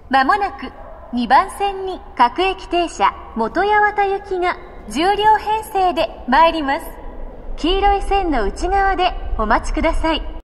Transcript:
まもなく2番線に各駅停車元八幡行きが10両編成で参ります。黄色い線の内側でお待ちください。